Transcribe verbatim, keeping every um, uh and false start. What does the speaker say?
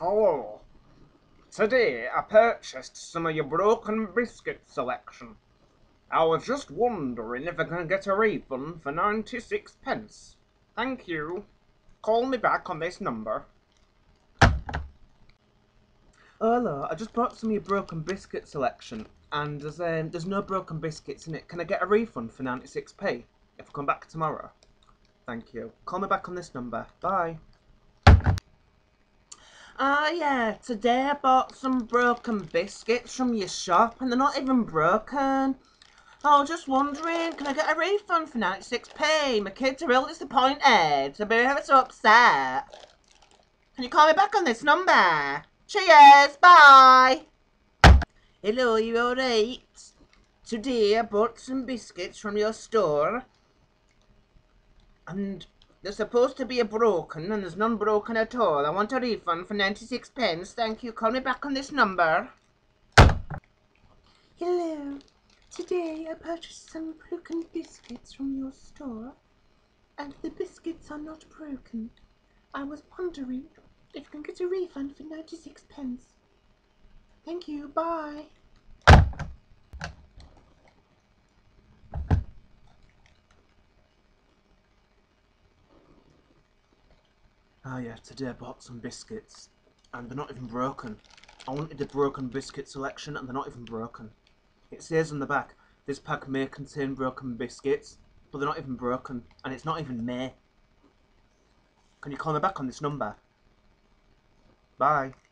Hello. Today I purchased some of your broken biscuit selection. I was just wondering if I can get a refund for ninety-six pence. Thank you. Call me back on this number. Hello, I just bought some of your broken biscuit selection, and there's, um, there's no broken biscuits in it. Can I get a refund for ninety-six p if I come back tomorrow? Thank you. Call me back on this number. Bye. Ah, yeah, today I bought some broken biscuits from your shop, and they're not even broken. I was just wondering, can I get a refund for ninety-six p? My kids are real disappointed. They're ever so upset. Can you call me back on this number? Cheers, bye! Hello, you alright? Today I bought some biscuits from your store, and they're supposed to be a broken, and there's none broken at all. I want a refund for ninety-six pence. Thank you. Call me back on this number. Hello. Today I purchased some broken biscuits from your store, and the biscuits are not broken. I was wondering if I can get a refund for ninety-six pence. Thank you. Bye. Oh yeah, today I bought some biscuits, and they're not even broken. I wanted a broken biscuit selection, and they're not even broken. It says on the back, this pack may contain broken biscuits, but they're not even broken, and it's not even May. Can you call me back on this number? Bye.